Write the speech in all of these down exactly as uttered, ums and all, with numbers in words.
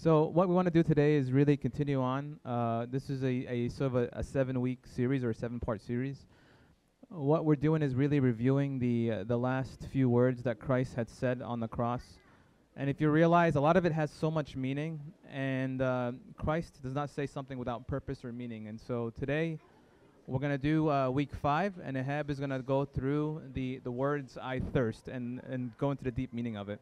So what we want to do today is really continue on. Uh, this is a, a sort of a, a seven-week series or a seven-part series. What we're doing is really reviewing the uh, the last few words that Christ had said on the cross. And if you realize, a lot of it has so much meaning, and uh, Christ does not say something without purpose or meaning. And so today, we're going to do uh, week five, and Ahab is going to go through the, the words, I thirst, and, and go into the deep meaning of it.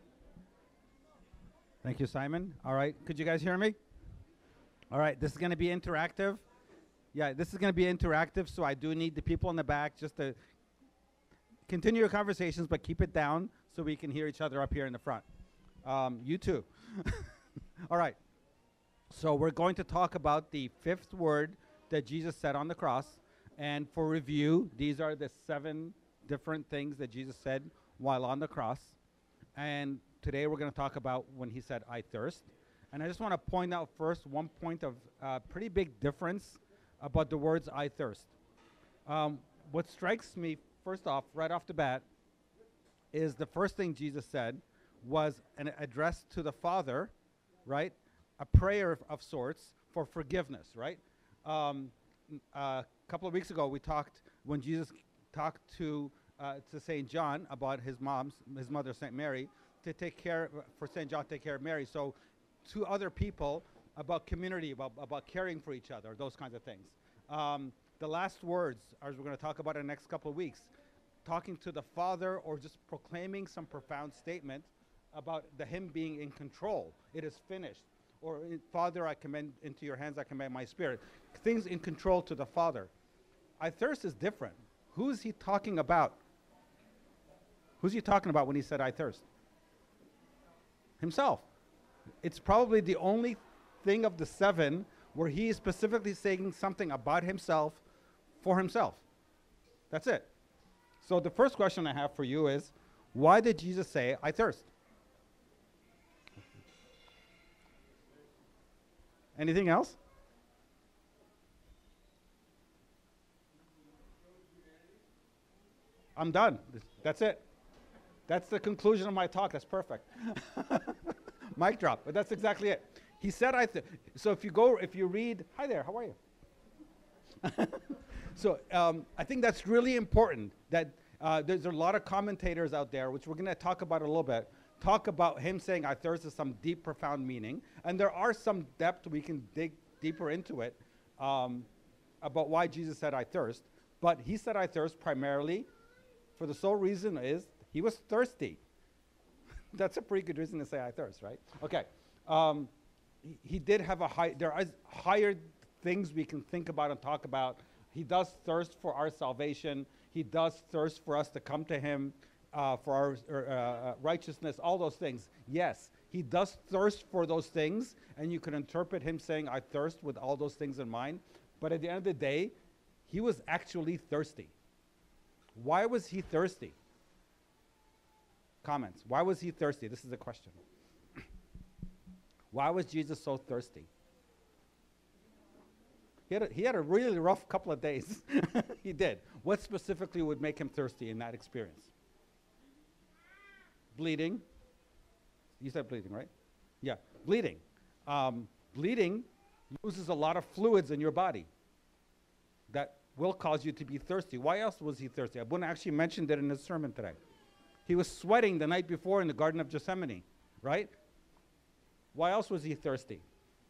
Thank you, Simon. All right, could you guys hear me? All right, this is going to be interactive. Yeah, this is going to be interactive, so I do need the people in the back just to continue your conversations, but keep it down so we can hear each other up here in the front. Um, you too. All right, so we're going to talk about the fifth word that Jesus said on the cross. And for review, these are the seven different things that Jesus said while on the cross. And today we're going to talk about when he said, I thirst. And I just want to point out first one point of uh, pretty big difference about the words I thirst. Um, what strikes me, first off, right off the bat, is the first thing Jesus said was an address to the Father, right? A prayer of, of sorts for forgiveness, right? Um, a uh, couple of weeks ago, we talked, when Jesus talked to uh, to Saint John about his mom's, his mother, Saint Mary, to take care, for Saint John to take care of Mary. So to other people about community, about, about caring for each other, those kinds of things. Um, the last words, as we're going to talk about in the next couple of weeks, talking to the Father or just proclaiming some profound statement about the him being in control. It is finished. Or, Father, I commend into your hands, I commend my spirit. Things in control to the Father. I thirst is different. Who is he talking about? Who's he talking about when he said, I thirst? Himself. It's probably the only thing of the seven where he is specifically saying something about himself for himself. That's it. So the first question I have for you is, why did Jesus say, I thirst? Anything else? I'm done. That's it. That's the conclusion of my talk. That's perfect. Mic drop. But that's exactly it. He said, I th- so if you go, if you read, hi there, how are you? So um, I think that's really important that uh, there's a lot of commentators out there, which we're going to talk about a little bit, talk about him saying, I thirst is some deep, profound meaning. And there are some depth, we can dig deeper into it, um, about why Jesus said, I thirst. But he said, I thirst primarily for the sole reason is he was thirsty. That's a pretty good reason to say I thirst, right? Okay. Um, he, he did have a high, there are higher things we can think about and talk about. He does thirst for our salvation. He does thirst for us to come to him uh, for our er, uh, righteousness, all those things. Yes, he does thirst for those things, and you can interpret him saying, I thirst with all those things in mind. But at the end of the day, he was actually thirsty. Why was he thirsty? Comments. Why was he thirsty? This is a question. Why was Jesus so thirsty? He had a, he had a really rough couple of days. He did. What specifically would make him thirsty in that experience? Bleeding. You said bleeding, right? Yeah, bleeding. Um, bleeding uses a lot of fluids in your body that will cause you to be thirsty. Why else was he thirsty? I wouldn't actually mention it in his sermon today. He was sweating the night before in the Garden of Gethsemane, right? Why else was he thirsty?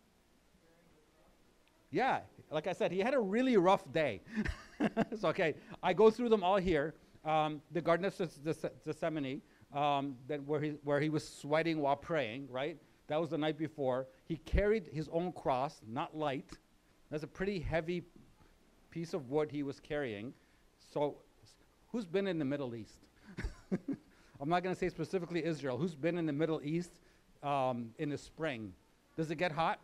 Yeah, like I said, he had a really rough day. It's okay. I go through them all here. Um, the Garden of Gethsemane, um, that where he where he was sweating while praying, right? That was the night before. He carried his own cross, not light. That's a pretty heavy piece of wood he was carrying. So, who's been in the Middle East? I'm not going to say specifically Israel. Who's been in the Middle East um, in the spring? Does it get hot?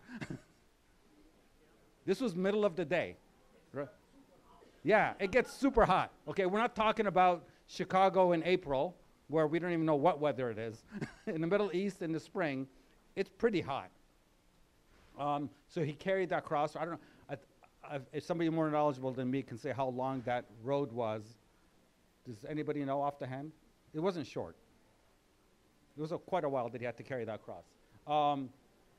This was middle of the day. Right? Yeah, it gets super hot. Okay, we're not talking about Chicago in April, where we don't even know what weather it is. In the Middle East in the spring, it's pretty hot. Um, so he carried that cross. I don't know. I th- I, if somebody more knowledgeable than me can say how long that road was, does anybody know off the hand? It wasn't short. It was a, quite a while that he had to carry that cross. Um,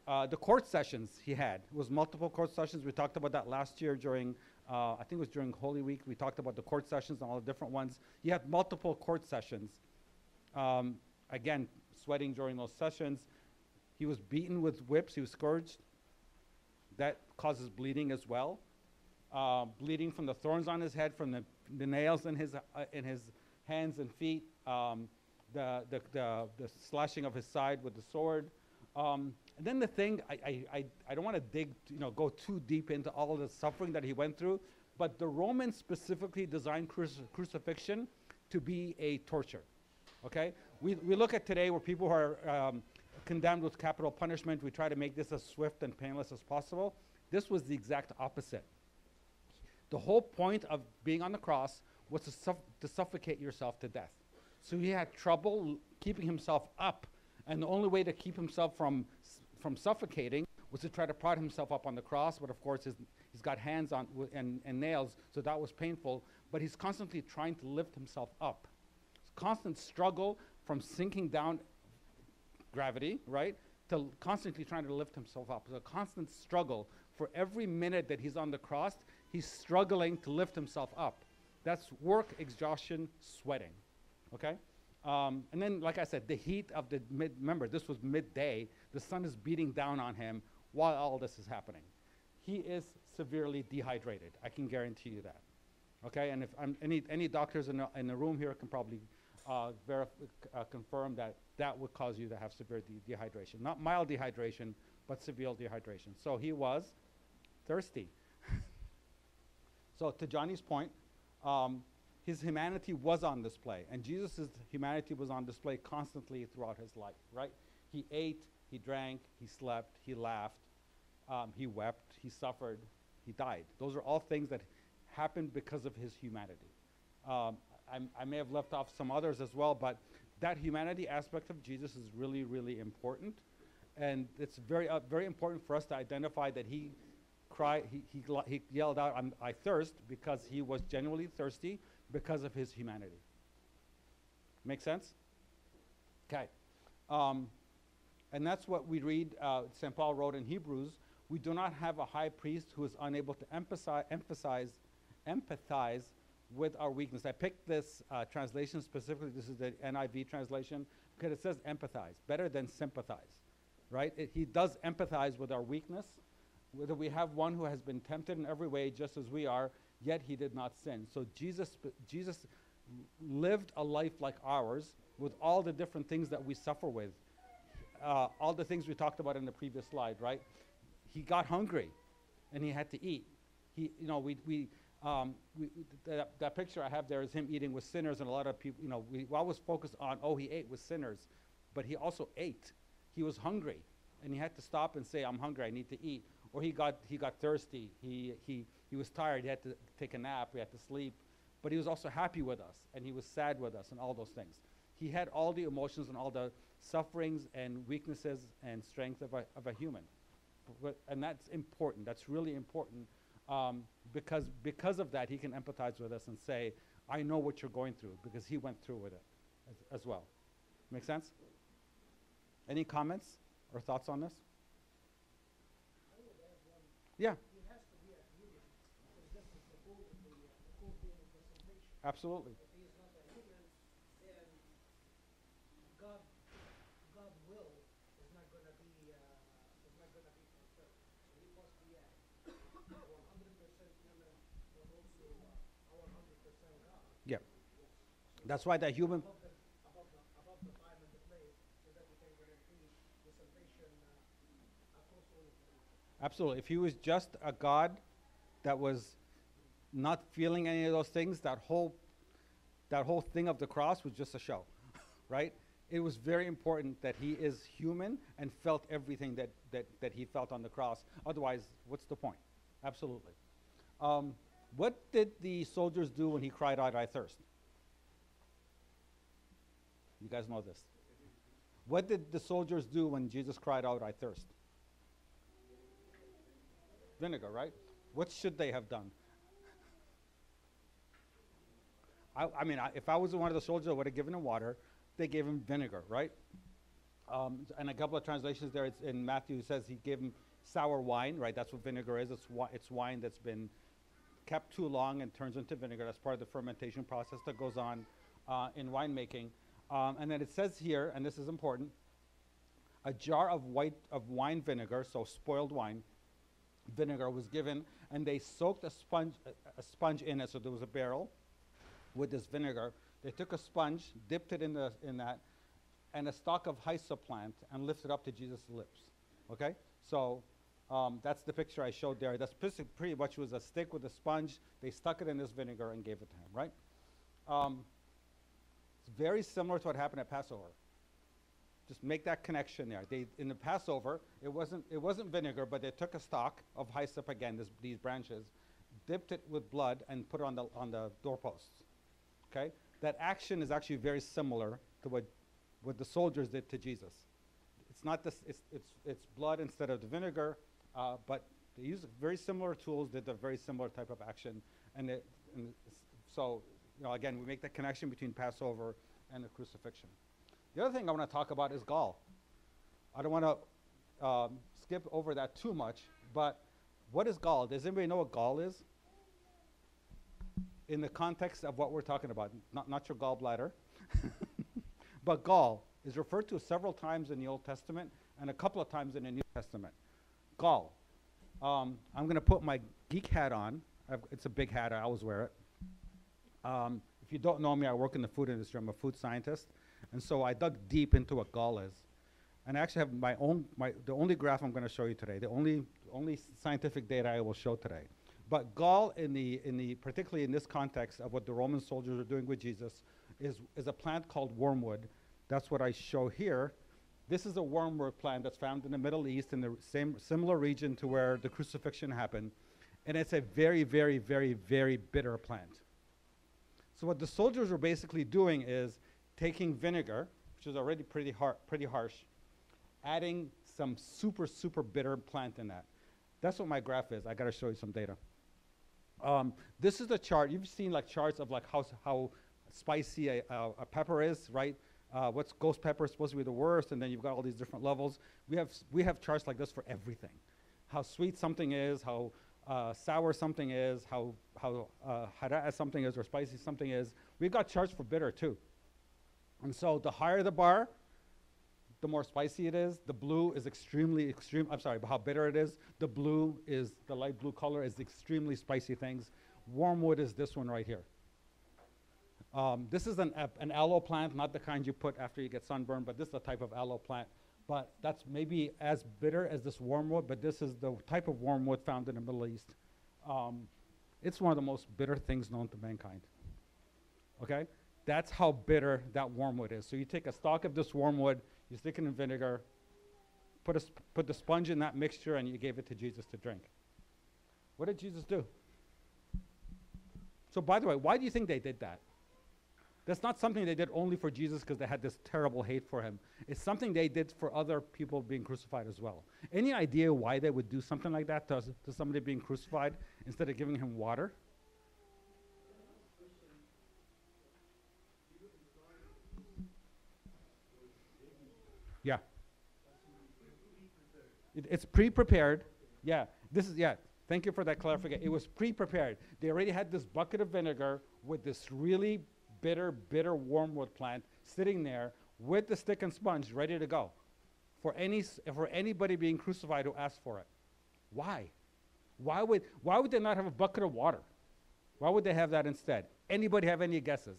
Uh, the court sessions he had was multiple court sessions. We talked about that last year during, uh, I think it was during Holy Week. We talked about the court sessions and all the different ones. He had multiple court sessions. Um, again, sweating during those sessions. He was beaten with whips. He was scourged. That causes bleeding as well. Uh, bleeding from the thorns on his head, from the, the nails in his, uh, in his hands and feet, um, the, the, the, the slashing of his side with the sword. Um, and then the thing, I, I, I, I don't want to dig, you know, go too deep into all of the suffering that he went through, but the Romans specifically designed cruci crucifixion to be a torture, okay? We, we look at today where people are um, condemned with capital punishment. We try to make this as swift and painless as possible. This was the exact opposite. The whole point of being on the cross was to, suff to suffocate yourself to death. So he had trouble keeping himself up, and the only way to keep himself from, from suffocating was to try to prod himself up on the cross, but of course his, he's got hands on and, and nails, so that was painful, but he's constantly trying to lift himself up. It's constant struggle from sinking down gravity, right, to constantly trying to lift himself up. It's a constant struggle. For every minute that he's on the cross, he's struggling to lift himself up. That's work, exhaustion, sweating, okay? Um, and then, like I said, the heat of the mid, remember, this was midday. The sun is beating down on him while all this is happening. He is severely dehydrated. I can guarantee you that, okay? And if I'm, any, any doctors in the, in the room here can probably uh, verif uh, confirm that that would cause you to have severe de dehydration. Not mild dehydration, but severe dehydration. So he was thirsty. So to Johnny's point, um, his humanity was on display, and Jesus' humanity was on display constantly throughout his life, right? He ate, he drank, he slept, he laughed, um, he wept, he suffered, he died. Those are all things that happened because of his humanity. Um, I, I may have left off some others as well, but that humanity aspect of Jesus is really, really important, and it's very, uh, very important for us to identify that he cried, he, he, he yelled out, I'm, I thirst, because he was genuinely thirsty because of his humanity. Make sense? Okay. Um, and that's what we read, uh, Saint Paul wrote in Hebrews, we do not have a high priest who is unable to emphasize, emphasize, empathize with our weakness. I picked this uh, translation specifically, this is the N I V translation, because it says empathize, better than sympathize, right? It, he does empathize with our weakness, whether we have one who has been tempted in every way just as we are, yet he did not sin. So Jesus, Jesus lived a life like ours with all the different things that we suffer with. Uh, all the things we talked about in the previous slide, right? He got hungry and he had to eat. He, you know, we, we, um, we, that, that picture I have there is him eating with sinners, and a lot of people, you know, we always focus on, oh, he ate with sinners, but he also ate. He was hungry and he had to stop and say, I'm hungry, I need to eat. Or he got, he got thirsty, he, he, he was tired, he had to take a nap, he had to sleep, but he was also happy with us, and he was sad with us, and all those things. He had all the emotions and all the sufferings and weaknesses and strength of a, of a human. But, and that's important, that's really important, um, because, because of that, he can empathize with us and say, I know what you're going through, because he went through with it as, as well. Make sense? Any comments or thoughts on this? Yeah. It has to be a human, because this is the goal of the, uh, the whole being of the salvation. Absolutely. If he is not a human, then God, God will is not gonna be, uh, is not gonna be fulfilled. So he must be a one hundred percent human, but also uh, our one hundred percent God. Yeah. That's why that human. Above the, above the, above the time and the place, so that we can guarantee the salvation uh, across all of creation. Absolutely. If he was just a God that was not feeling any of those things, that whole, that whole thing of the cross was just a show, right? It was very important that he is human and felt everything that, that, that he felt on the cross. Otherwise, what's the point? Absolutely. Um, what did the soldiers do when he cried out, I thirst? You guys know this. What did the soldiers do when Jesus cried out, I thirst? Vinegar, right? What should they have done? I, I mean, I, if I was one of the soldiers, I would have given him water. They gave him vinegar, right? Um, and a couple of translations there, it's in Matthew, it says he gave him sour wine, right? That's what vinegar is. It's, wi- it's wine that's been kept too long and turns into vinegar. That's part of the fermentation process that goes on uh, in winemaking. Um, and then it says here, and this is important, a jar of white of wine vinegar, so spoiled wine vinegar was given, and they soaked a sponge a, a sponge in it. So there was a barrel with this vinegar. They took a sponge, dipped it in the in that, and a stalk of hyssop plant, and lifted up to Jesus' lips. Okay, so um, that's the picture I showed there. That's pretty, pretty much was a stick with a sponge. They stuck it in this vinegar and gave it to him. Right. Um, it's very similar to what happened at Passover. Just make that connection there. They, in the Passover, it wasn't, it wasn't vinegar, but they took a stalk of hyssop, again, this, these branches, dipped it with blood, and put it on the, on the doorposts. Okay? That action is actually very similar to what, what the soldiers did to Jesus. It's not this, it's, it's, it's blood instead of the vinegar, uh, but they used very similar tools, did a very similar type of action. And, it, and so, you know, again, we make the connection between Passover and the crucifixion. The other thing I want to talk about is gall. I don't want to um, skip over that too much, but what is gall? Does anybody know what gall is? In the context of what we're talking about, not, not your gallbladder, but gall is referred to several times in the Old Testament and a couple of times in the New Testament. Gall. Um, I'm going to put my geek hat on. I've, it's a big hat. I always wear it. Um, if you don't know me, I work in the food industry. I'm a food scientist. And so I dug deep into what gall is. And I actually have my own, my, the only graph I'm going to show you today, the only, only scientific data I will show today. But gall, in the, in the, particularly in this context of what the Roman soldiers are doing with Jesus, is, is a plant called wormwood. That's what I show here. This is a wormwood plant that's found in the Middle East in the same similar region to where the crucifixion happened. And it's a very, very, very, very bitter plant. So what the soldiers were basically doing is taking vinegar, which is already pretty, har pretty harsh, adding some super, super bitter plant in that. That's what my graph is. I got to show you some data. Um, this is a chart. You've seen like charts of like how, how spicy a, a, a pepper is, right? Uh, what's ghost pepper is supposed to be the worst, and then you've got all these different levels. We have, we have charts like this for everything. How sweet something is, how uh, sour something is, how, how uh, hara something is, or spicy something is. We've got charts for bitter too. And so the higher the bar, the more spicy it is. The blue is extremely, extreme, I'm sorry, but how bitter it is. The blue is, the light blue color is extremely spicy things. Wormwood is this one right here. Um, this is an, an aloe plant, not the kind you put after you get sunburned, but this is a type of aloe plant. But that's maybe as bitter as this wormwood, but this is the type of wormwood found in the Middle East. Um, it's one of the most bitter things known to mankind. Okay? That's how bitter that wormwood is. So you take a stalk of this wormwood, you stick it in vinegar, put, a sp put the sponge in that mixture, and you gave it to Jesus to drink. What did Jesus do? So by the way, why do you think they did that? That's not something they did only for Jesus because they had this terrible hate for him. It's something they did for other people being crucified as well. Any idea why they would do something like that to, to somebody being crucified instead of giving him water? Yeah. It, it's pre-prepared. Yeah. This is, yeah. Thank you for that clarification. It was pre-prepared. They already had this bucket of vinegar with this really bitter, bitter wormwood plant sitting there with the stick and sponge ready to go for any, for anybody being crucified who asked for it. Why? Why would, why would they not have a bucket of water? Why would they have that instead? Anybody have any guesses?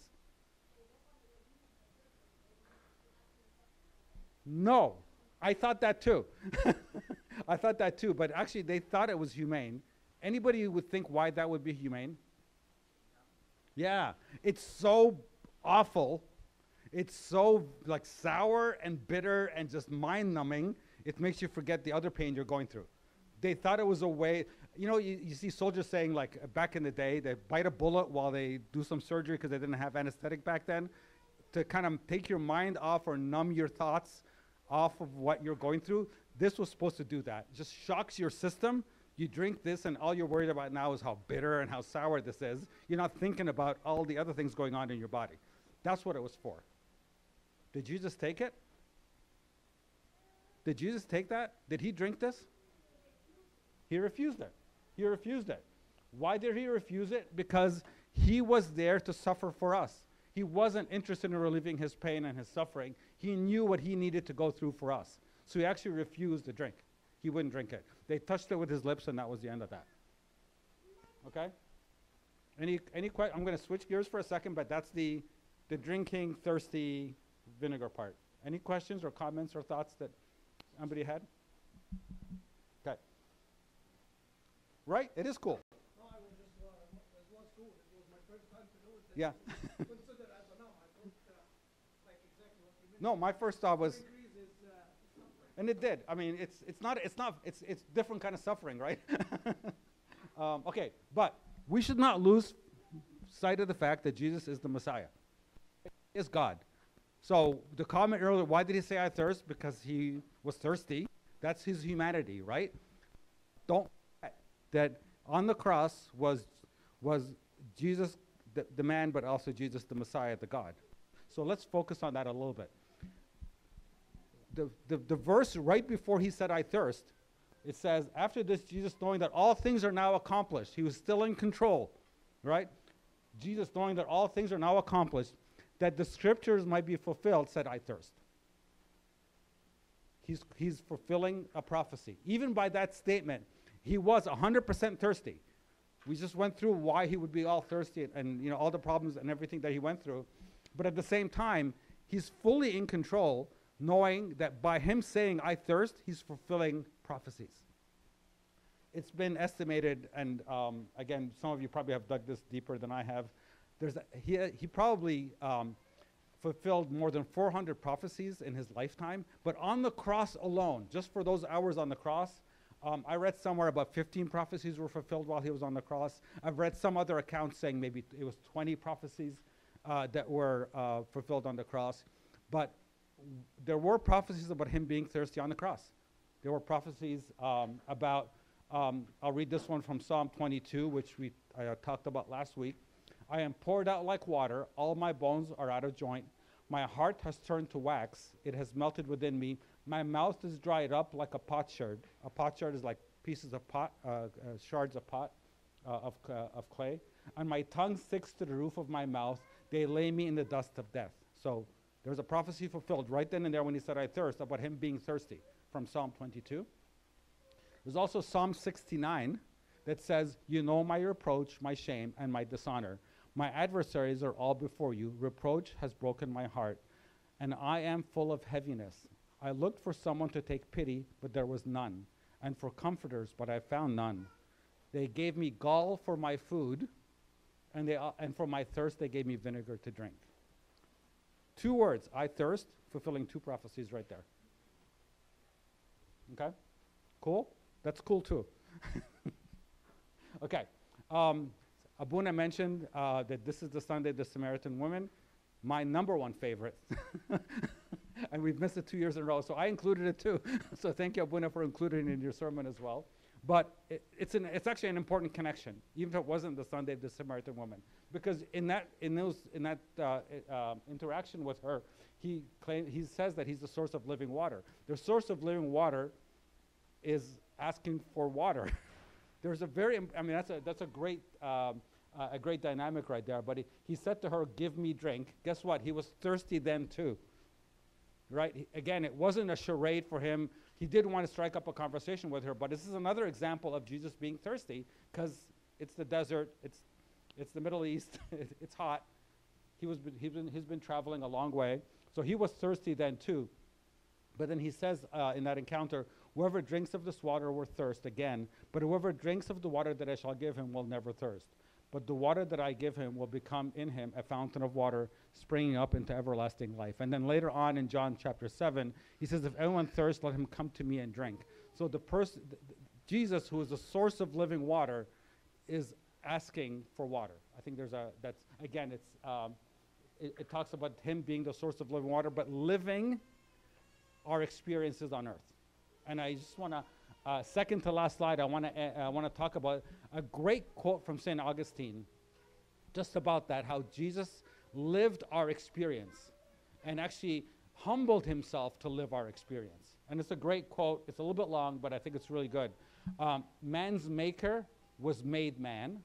No, I thought that too. I thought that too, but actually they thought it was humane. Anybody would think why that would be humane? Yeah, it's so awful. It's so like sour and bitter and just mind-numbing. It makes you forget the other pain you're going through. They thought it was a way, you know, you, you see soldiers saying like uh, back in the day, they bite a bullet while they do some surgery because they didn't have anesthetic back then, to kind of take your mind off or numb your thoughts off of what you're going through. This was supposed to do that. It just shocks your system. You drink this and all you're worried about now is how bitter and how sour this is. You're not thinking about all the other things going on in your body. That's what it was for. Did Jesus take it? Did Jesus take that? Did he drink this? He refused it. He refused it. Why did he refuse it? Because he was there to suffer for us. He wasn't interested in relieving his pain and his suffering. He knew what he needed to go through for us. So he actually refused the drink. He wouldn't drink it. They touched it with his lips, and that was the end of that. Okay? Any, any que- I'm going to switch gears for a second, but that's the, the drinking, thirsty vinegar part. Any questions or comments or thoughts that somebody had? Okay. Right? It is cool. No, I was just, uh, it was cool. It was my first time to do it. Yeah. Consider as a no. I thought, uh, like exactly what you mentioned. No, my first thought was, Increase is, uh, suffering. and it did. I mean, it's it's not it's not it's it's different kind of suffering, right? um, okay, but we should not lose sight of the fact that Jesus is the Messiah. He is God. So the comment earlier, why did he say I thirst? Because he was thirsty. That's his humanity, right? Don't forget that on the cross was was Jesus the, the man, but also Jesus the Messiah, the God. So let's focus on that a little bit. The, the, the verse right before he said, I thirst, it says, after this, Jesus, knowing that all things are now accomplished, he was still in control, right? Jesus, knowing that all things are now accomplished, that the scriptures might be fulfilled, said, I thirst. He's, he's fulfilling a prophecy. Even by that statement, he was one hundred percent thirsty. We just went through why he would be all thirsty and, and you know, all the problems and everything that he went through. But at the same time, he's fully in control, knowing that by him saying, I thirst, he's fulfilling prophecies. It's been estimated, and um, again, some of you probably have dug this deeper than I have. There's a, he, he probably um, fulfilled more than four hundred prophecies in his lifetime, but on the cross alone, just for those hours on the cross, um, I read somewhere about fifteen prophecies were fulfilled while he was on the cross. I've read some other accounts saying maybe it was twenty prophecies uh, that were uh, fulfilled on the cross, but there were prophecies about him being thirsty on the cross. There were prophecies um, about, um, I'll read this one from Psalm twenty-two, which we uh, talked about last week. I am poured out like water, all my bones are out of joint. My heart has turned to wax, it has melted within me. My mouth is dried up like a potsherd. A potsherd is like pieces of pot, uh, uh, shards of pot, uh, of, uh, of clay. And my tongue sticks to the roof of my mouth. They lay me in the dust of death. So there's a prophecy fulfilled right then and there when he said, I thirst, about him being thirsty, from Psalm twenty-two. There's also Psalm sixty-nine that says, you know my reproach, my shame, and my dishonor. My adversaries are all before you. Reproach has broken my heart, and I am full of heaviness. I looked for someone to take pity, but there was none, and for comforters, but I found none. They gave me gall for my food, and, they, uh, and for my thirst they gave me vinegar to drink. Two words, I thirst, fulfilling two prophecies right there. Okay? Cool? That's cool too. Okay. Um, Abuna mentioned uh, that this is the Sunday of the Samaritan woman, my number one favorite. And we've missed it two years in a row, so I included it too. So thank you, Abuna, for including it in your sermon as well. But it, it's, an, it's actually an important connection, even if it wasn't the Sunday of the Samaritan woman. Because in that, in those, in that uh, uh, interaction with her, he, claim, he says that he's the source of living water. The source of living water is asking for water. There's a very, I mean, that's a, that's a great, um, uh, a great dynamic right there. But he, he said to her, give me drink. Guess what? He was thirsty then too. Right? He, again, it wasn't a charade for him. He did want to strike up a conversation with her, but this is another example of Jesus being thirsty because it's the desert, it's, it's the Middle East, it's hot. He was, he's been, he's been traveling a long way. So he was thirsty then too. But then he says uh, in that encounter, whoever drinks of this water will thirst again, but whoever drinks of the water that I shall give him will never thirst. But the water that I give him will become in him a fountain of water springing up into everlasting life. And then later on in John chapter seven, he says, if anyone thirsts, let him come to me and drink. So the person, th- th- Jesus, who is the source of living water, is asking for water. I think there's a, that's, again, it's, um, it, it talks about him being the source of living water, but living our experiences on earth. And I just want to, uh, second to last slide, I want to uh, I want to talk about a great quote from Saint Augustine, just about that, how Jesus lived our experience and actually humbled himself to live our experience. And it's a great quote. It's a little bit long, but I think it's really good. Um, Man's maker was made man,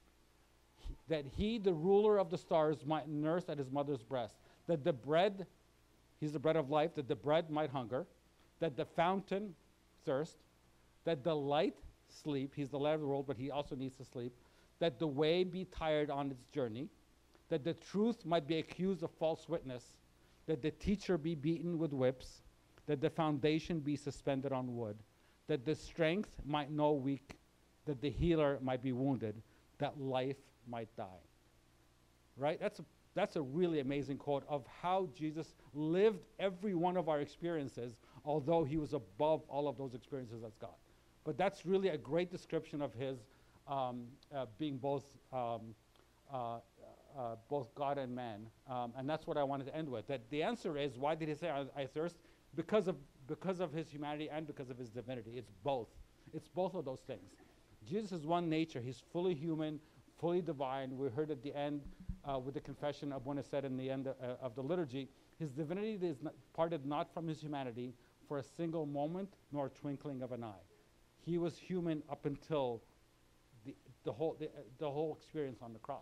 he- that he, the ruler of the stars, might nurse at his mother's breast, that the bread, he's the bread of life, that the bread might hunger, that the fountain thirst, that the light sleep, he's the light of the world, but he also needs to sleep, that the way be tired on its journey, that the truth might be accused of false witness, that the teacher be beaten with whips, that the foundation be suspended on wood, that the strength might know weak, that the healer might be wounded, that life might die. Right? That's a, that's a really amazing quote of how Jesus lived every one of our experiences, although he was above all of those experiences as God. But that's really a great description of his um, uh, being both um, uh, uh, both God and man. Um, and that's what I wanted to end with. That the answer is, why did he say, I, I thirst? Because of, because of his humanity and because of his divinity. It's both. It's both of those things. Jesus is one nature. He's fully human, fully divine. We heard at the end uh, with the confession of when it said in the end uh, of the liturgy, his divinity is not parted not from his humanity for a single moment nor twinkling of an eye. He was human up until the, the, whole, the, uh, the whole experience on the cross.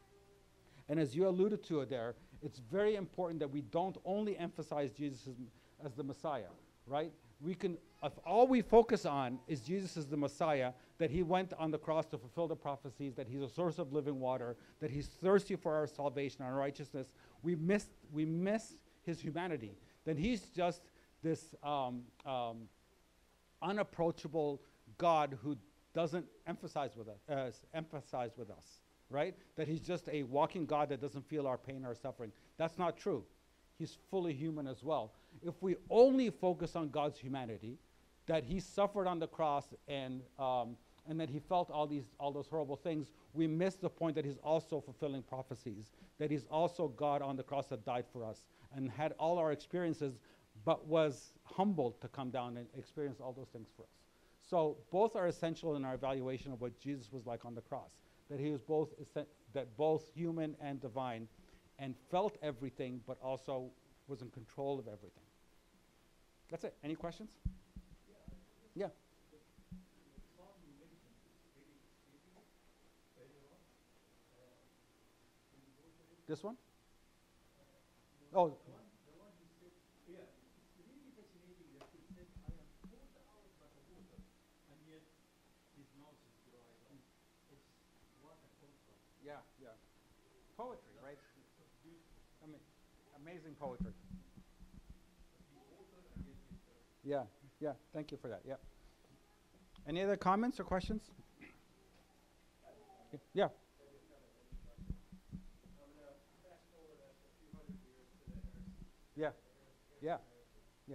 And as you alluded to it there, it's very important that we don't only emphasize Jesus as, as the Messiah, right? We can, if all we focus on is Jesus as the Messiah, that he went on the cross to fulfill the prophecies, that he's a source of living water, that he's thirsty for our salvation, our righteousness, we miss, we miss his humanity. Then he's just this um, um, unapproachable God who doesn't emphasize with us, uh, emphasize with us, right? That he's just a walking God that doesn't feel our pain or suffering. That's not true. He's fully human as well. If we only focus on God's humanity, that he suffered on the cross and um, and that he felt all these all those horrible things, we miss the point that he's also fulfilling prophecies, that he's also God on the cross that died for us and had all our experiences, but was humbled to come down and experience all those things for us. So both are essential in our evaluation of what Jesus was like on the cross, that he was both essen- that both human and divine, and felt everything, but also was in control of everything. That's it. Any questions? Yeah. This one? Oh. Yeah, yeah. Poetry, right? I mean, amazing poetry. Yeah, yeah. Thank you for that. Yeah. Any other comments or questions? Y- Yeah. Yeah. Yeah. Yeah.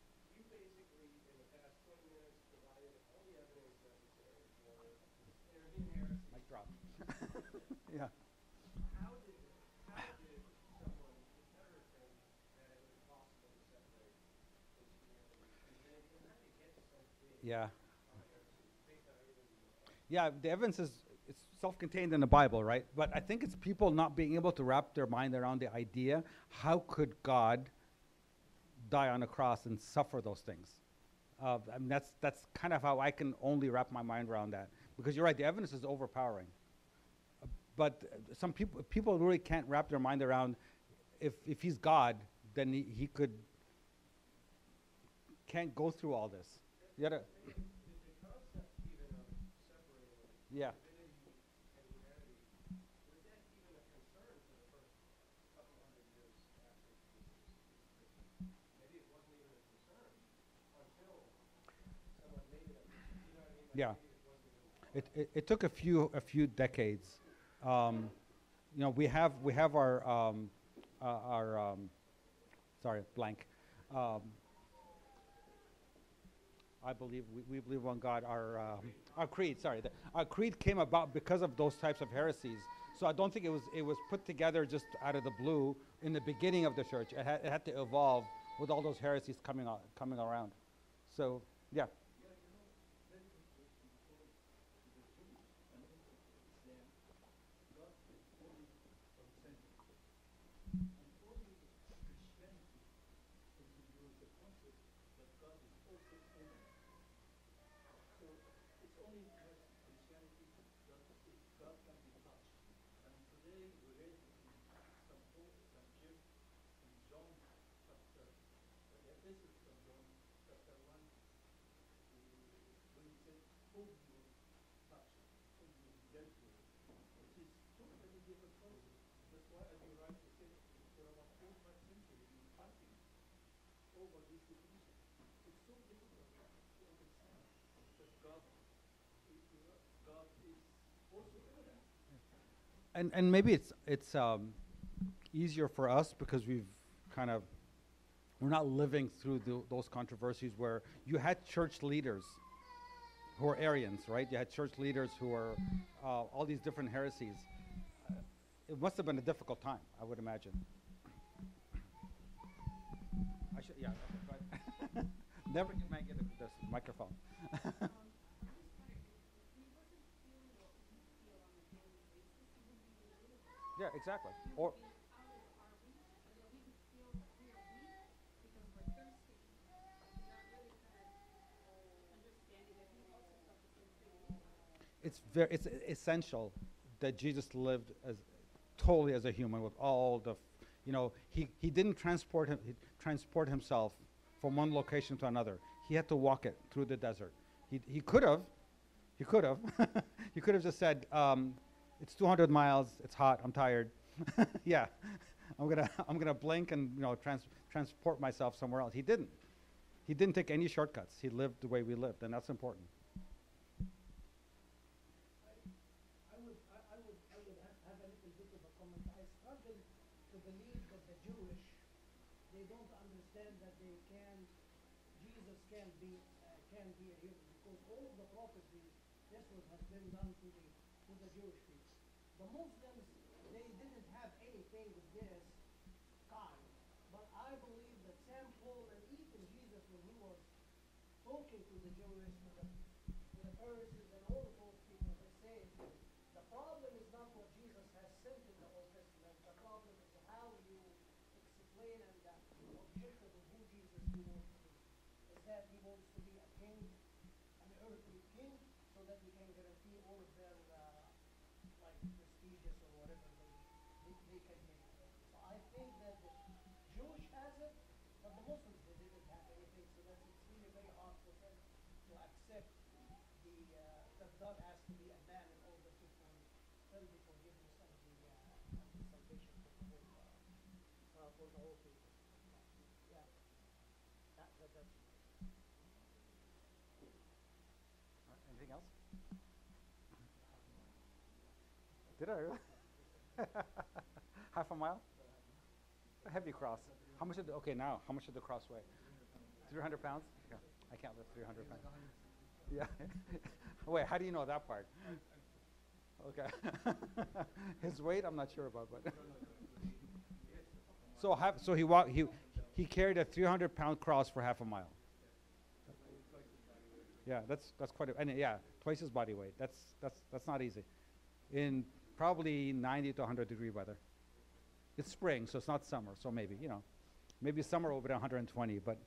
Mic drop. Yeah. Yeah. Yeah, the evidence is it's self-contained in the Bible, right? But I think it's people not being able to wrap their mind around the idea, how could God die on a cross and suffer those things? Uh, I mean, that's that's kind of how I can only wrap my mind around that. Because you're right, the evidence is overpowering. Uh, but uh, some people people really can't wrap their mind around if if he's God, then he, he could can't go through all this. You gotta, yeah. Yeah. It, it, it took a few a few decades. Um, you know, we have we have our um, uh, our um, sorry blank. Um, I believe we, we believe one God. Our um, our creed. Sorry, the, our creed came about because of those types of heresies. So I don't think it was it was put together just out of the blue in the beginning of the church. It had, it had to evolve with all those heresies coming out, coming around. So yeah. And and maybe it's it's um, easier for us because we've kind of we're not living through tho- those controversies where you had church leaders who are Arians, right? You had church leaders who are uh, all these different heresies. Uh, it must have been a difficult time, I would imagine. I should, yeah. Okay, go ahead. Never get man get a, this microphone. Yeah, exactly. Or it's very it's e- essential that Jesus lived as totally as a human with all the, f- you know, he, he didn't transport him he transport himself from one location to another. He had to walk it through the desert. He he could have, he could have, he could have just said, um, it's two hundred miles. It's hot. I'm tired. Yeah, I'm gonna I'm gonna blink and you know trans- transport myself somewhere else. He didn't. He didn't take any shortcuts. He lived the way we lived, and that's important. I would, I, I would, I would have, have a little bit of a comment. I struggle to believe that the Jewish, they don't understand that they can, Jesus can be, uh, can be a human, because all of the prophecies, this was has been done to the, to the Jewish people. The Muslims, they didn't have anything of this kind, but I believe that Saint Paul and even Jesus, when he was talking to the Jewish, to the, to the Pharisees and all of those people, they say, the problem is not what Jesus has said in the Old Testament. The problem is how you explain and the objective of who Jesus he wants to be. Is that he wants to be a king, an earthly king, so that he can guarantee all of their uh, like prestigious or whatever they, they, they can get. So I think that the Jewish has it, but the Muslims they didn't have anything. So that's it's really very hard for them to accept the uh, that God has to be a man in order to fulfill the forgiveness and the uh, and the salvation for the whole uh, uh, for the whole people. Yeah, that, that that's. All right, anything else? Did I really? Half a mile? A heavy cross. How much did the, okay now, how much did the cross weigh? three hundred pounds? Yeah, I can't lift three hundred pounds. Yeah. Wait, how do you know that part? Okay. His weight, I'm not sure about, but. So half, so he walked, he, he carried a three hundred pound cross for half a mile. Yeah, that's, that's quite a, and yeah, twice his body weight. That's, that's, that's not easy. In probably ninety to one hundred degree weather. It's spring, so it's not summer, so maybe, you know, maybe summer will be one hundred twenty, but.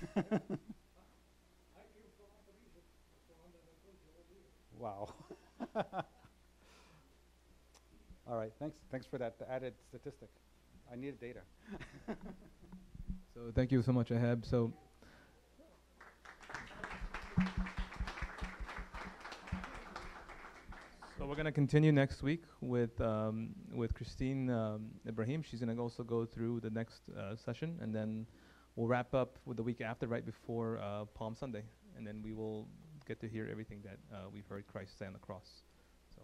Wow. All right, thanks, thanks for that added statistic. I needed data. So thank you so much, Ahab. So So we're going to continue next week with um, with Christine um, Ibrahim. She's going to also go through the next uh, session, and then we'll wrap up with the week after, right before uh, Palm Sunday, and then we will get to hear everything that uh, we've heard Christ say on the cross. So,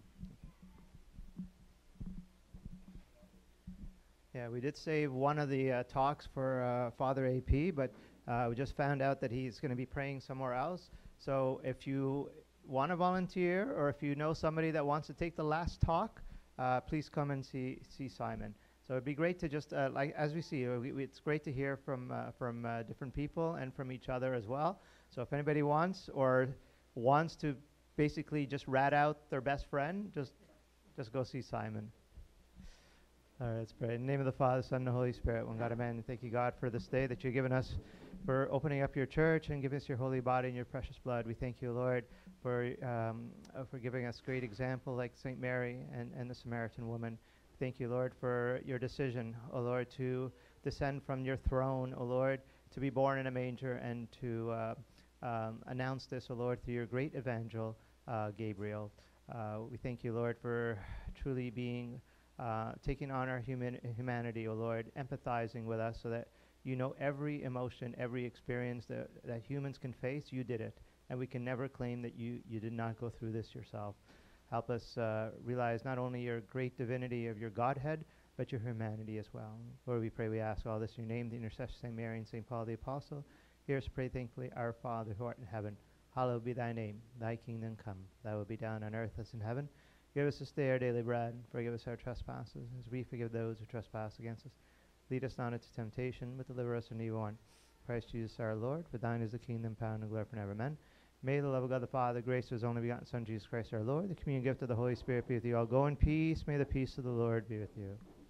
Yeah, we did save one of the uh, talks for uh, Father A P, but uh, we just found out that he's going to be praying somewhere else. So if you want to volunteer, or if you know somebody that wants to take the last talk, uh, please come and see see Simon. So it'd be great to just, uh, like as we see, uh, we, we, it's great to hear from uh, from uh, different people and from each other as well. So if anybody wants or wants to basically just rat out their best friend, just just go see Simon. All right, let's pray. In the name of the Father, Son, and the Holy Spirit, one God, amen. Thank you, God, for this day that you've given us, for opening up your church and giving us your holy body and your precious blood. We thank you, Lord, for um, uh, for giving us great example like Saint Mary and, and the Samaritan woman. Thank you, Lord, for your decision, O Lord, to descend from your throne, O Lord, to be born in a manger and to uh, um, announce this, O Lord, through your great evangel, uh, Gabriel. Uh, we thank you, Lord, for truly being, uh, taking on our human humanity, O Lord, empathizing with us so that you know every emotion, every experience that, that humans can face. You did it, and we can never claim that you, you did not go through this yourself. Help us uh, realize not only your great divinity of your Godhead, but your humanity as well. Lord, we pray, we ask all this in your name, the intercession of Saint Mary and Saint Paul the Apostle. Hear us pray thankfully, our Father who art in heaven, hallowed be thy name. Thy kingdom come, thy will be done on earth as in heaven. Give us this day our daily bread, and forgive us our trespasses, as we forgive those who trespass against us. Lead us not into temptation, but deliver us from evil one. Christ Jesus our Lord, for thine is the kingdom, power, and glory forever. Amen. May the love of God the Father, grace of his only begotten Son, Jesus Christ our Lord, the communion gift of the Holy Spirit be with you all. Go in peace. May the peace of the Lord be with you.